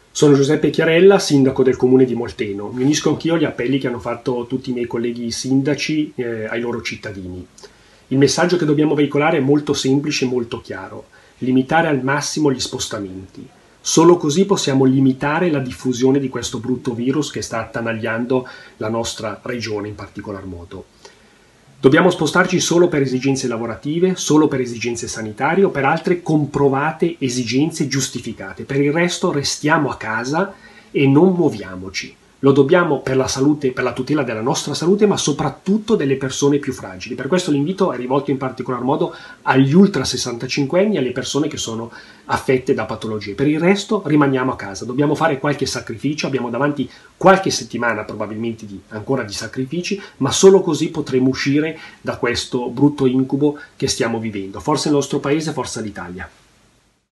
Sono Giuseppe Chiarella, sindaco del comune di Molteno. Mi unisco anch'io agli appelli che hanno fatto tutti i miei colleghi sindaci ai loro cittadini. Il messaggio che dobbiamo veicolare è molto semplice e molto chiaro: limitare al massimo gli spostamenti. Solo così possiamo limitare la diffusione di questo brutto virus che sta attanagliando la nostra regione in particolar modo. Dobbiamo spostarci solo per esigenze lavorative, solo per esigenze sanitarie o per altre comprovate esigenze giustificate. Per il resto restiamo a casa e non muoviamoci. Lo dobbiamo per la salute, per la tutela della nostra salute, ma soprattutto delle persone più fragili. Per questo l'invito è rivolto in particolar modo agli ultra 65 anni e alle persone che sono affette da patologie. Per il resto rimaniamo a casa. Dobbiamo fare qualche sacrificio, abbiamo davanti qualche settimana probabilmente ancora di sacrifici, ma solo così potremo uscire da questo brutto incubo che stiamo vivendo. Forza il nostro paese, forza l'Italia.